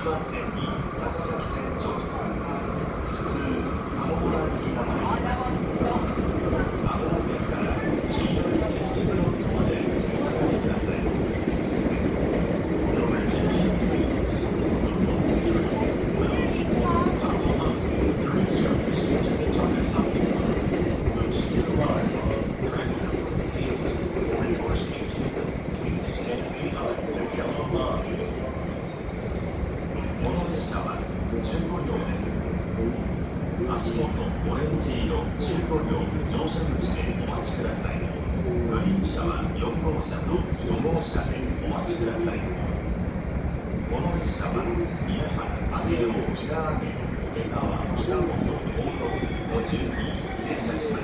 番線に高崎線直通、普通鴨原行きが参ります。危ないですから黄色い点字ブロックまでお下がりください。Your attention please. The local train will Kamo Mountain through service to the Takasaki Line. Moves to arrive on track number 8 for your safety. Please stand behind the yellow line. この列車は15両です。足元オレンジ色15両乗車口でお待ちください。グリーン車は4号車と5号車でお待ちください。この列車は宮原、武雄、北上、桶川、北本、鴻巣、50に停車します。